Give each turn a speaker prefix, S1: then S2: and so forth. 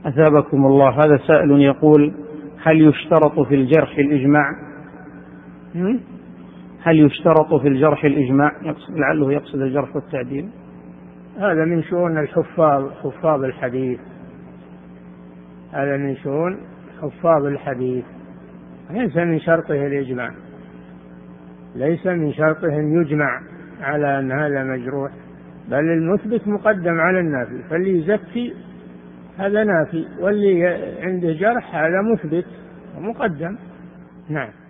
S1: أثابكم الله. هذا سائل يقول: هل يشترط في الجرح الإجماع؟ هل يشترط في الجرح الإجماع؟ لعله يقصد الجرح والتعديل.
S2: هذا من شؤون الحفاظ، حفاظ الحديث. هذا من شؤون حفاظ الحديث، ليس من شرطه الإجماع، ليس من شرطه أن يجمع على أن هذا مجروح، بل المثبت مقدم على النافي، فاللي يزكي هذا نافي، واللي عنده جرح هذا مثبت ومقدم. نعم.